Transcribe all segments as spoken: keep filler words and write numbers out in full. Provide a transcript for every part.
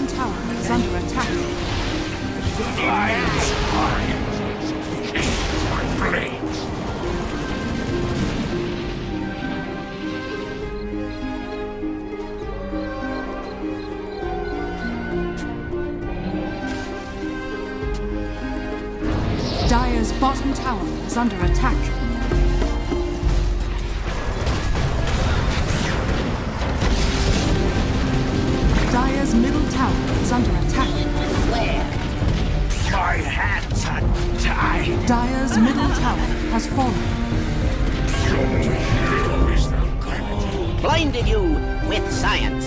bottom tower is under attack. Flies high. My blades. Dire's bottom tower is under attack. Dire's middle tower is under attack. My hands are tied. Dire's middle tower has fallen. Blinded you with science.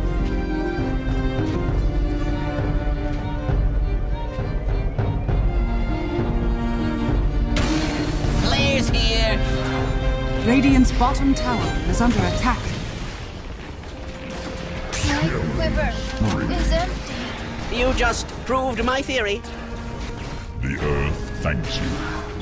Flares here. Radiant's bottom tower is under attack. My quiver is empty. You just proved my theory. The earth thanks you.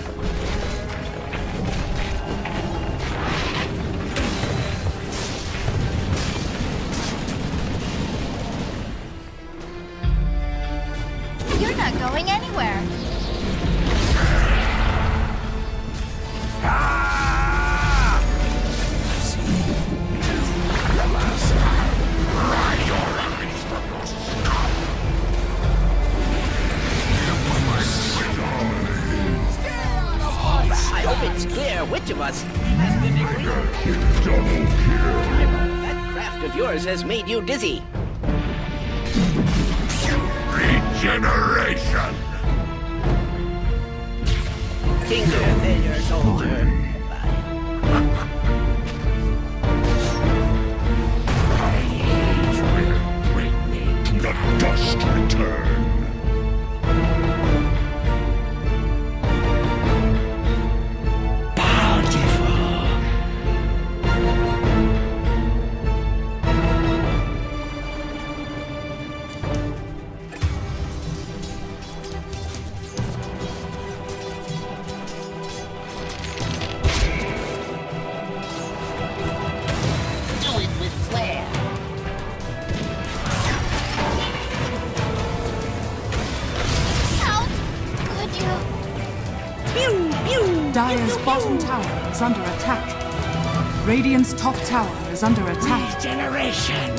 You're not going anywhere. Ah! See you, alas. Ride your eyes from your skull. I hope it's clear which of us has the degree. Double kill. That craft of yours has made you dizzy. Regeneration. Tinker, failure, soldier. My age will bring me to the dust return. Dire's bottom tower is under attack. Radiant's top tower is under attack. Regeneration.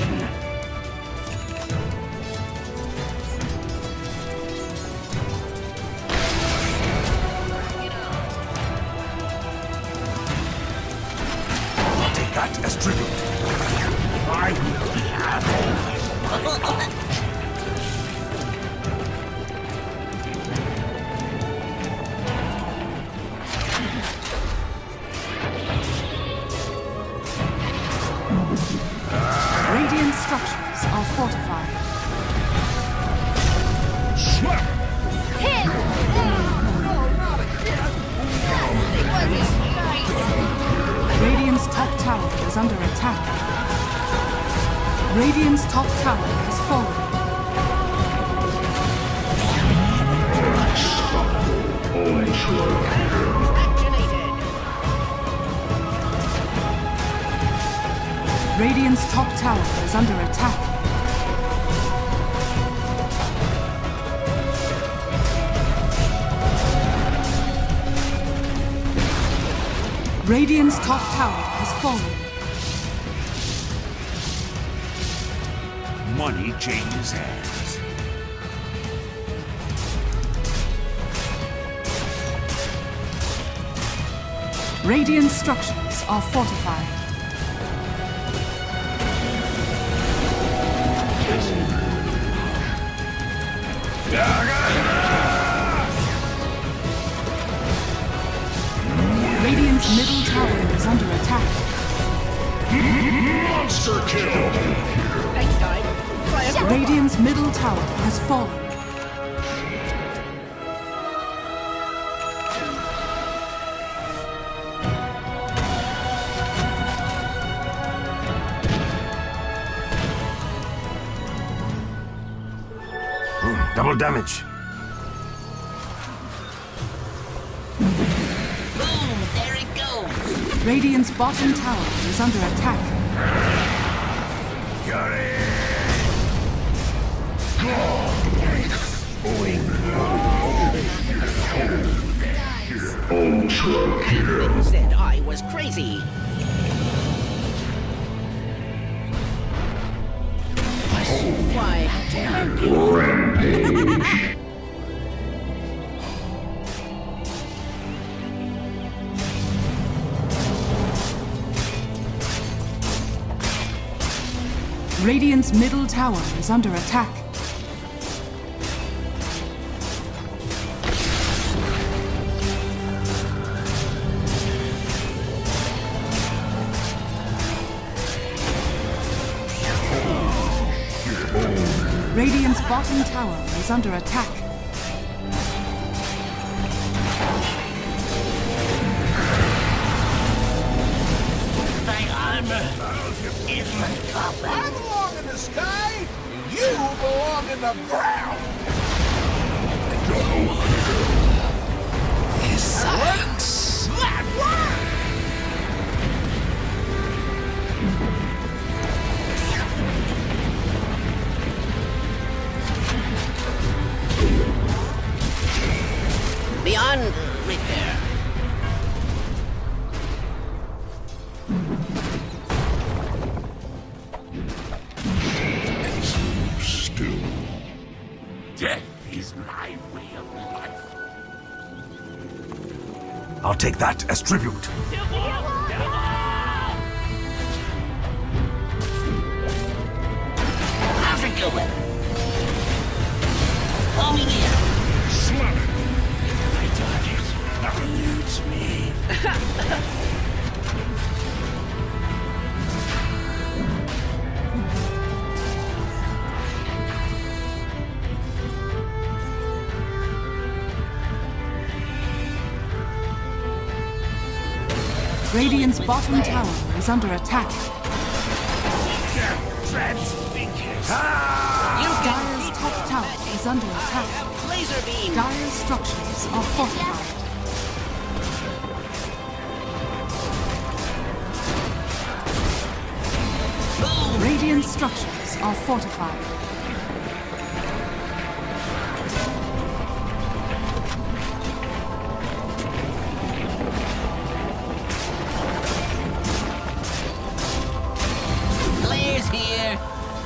Take that as tribute. I will be happy. Radiant structures are fortified. Slap! Hit! Oh, not again! It wasn't nice. Radiant's top tower is under attack. Radiant's top tower has fallen. Radiant's top tower is under attack. Radiant's top tower has fallen. Money changes hands. Radiant structures are fortified. Radiant's middle tower is under attack. Monster kill! Next time, Radiant's middle tower has fallen. Double damage. boom, there it goes. Radiant's bottom tower is under attack. Got it. People said I was crazy. Why, thank you. Rampage. Radiant's middle tower is under attack. Radiant's bottom tower is under attack. I belong in the sky, you belong in the ground! His silence. That work! Beyond repair. Still. Death is my way of life. I'll take that as tribute. How's it going? Pull me in. Slam it. My target eludes me. Radiant's bottom tower is under attack. You can Dire's top tower is under attack. laser beam. Dire's structures are fortified. Boom. Radiant's structures are fortified. Blair's here.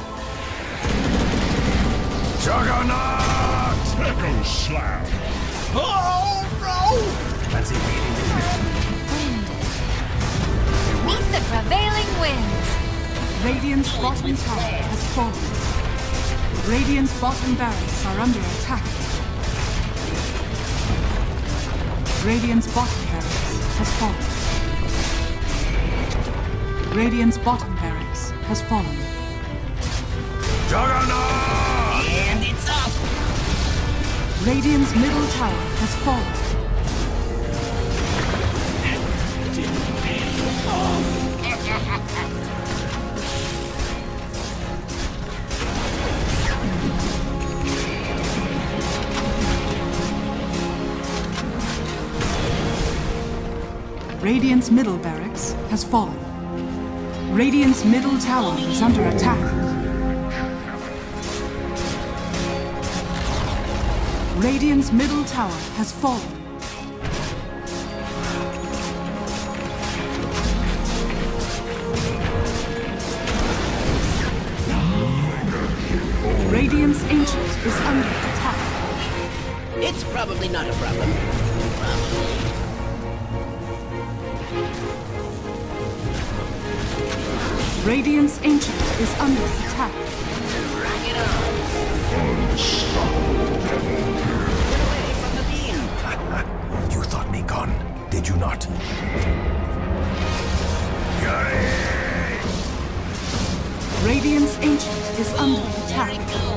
Juggernaut! Echo slam. Oh no! Fancy meeting Wind. Meet the prevailing winds. Radiant's bottom tower has fallen. Radiant's bottom barracks are under attack. Radiant's bottom barracks has fallen. Radiant's bottom barracks has fallen. Juggernaut! And it's up. Radiant's middle tower has fallen. Radiant's middle barracks has fallen. Radiant's middle tower is under attack. Radiant's middle tower has fallen. Radiant's ancient is under attack. It's probably not a problem. Probably. Radiant's ancient is under attack. Rock it on. Get away from the beam. You thought me gone, did you not? Radiant's ancient is under attack. There it goes.